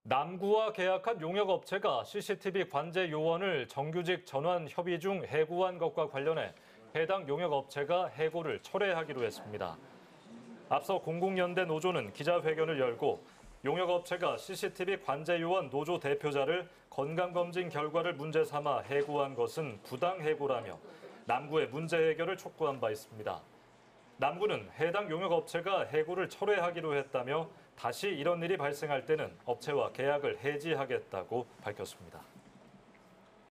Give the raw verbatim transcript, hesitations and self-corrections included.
남구와 계약한 용역업체가 씨씨티비 관제 요원을 정규직 전환 협의 중 해고한 것과 관련해 해당 용역업체가 해고를 철회하기로 했습니다. 앞서 공공연대 노조는 기자회견을 열고 용역업체가 씨씨티비 관제 요원 노조 대표자를 건강검진 결과를 문제 삼아 해고한 것은 부당해고라며 남구의 문제 해결을 촉구한 바 있습니다. 남구는 해당 용역업체가 해고를 철회하기로 했다며 다시 이런 일이 발생할 때는 업체와 계약을 해지하겠다고 밝혔습니다.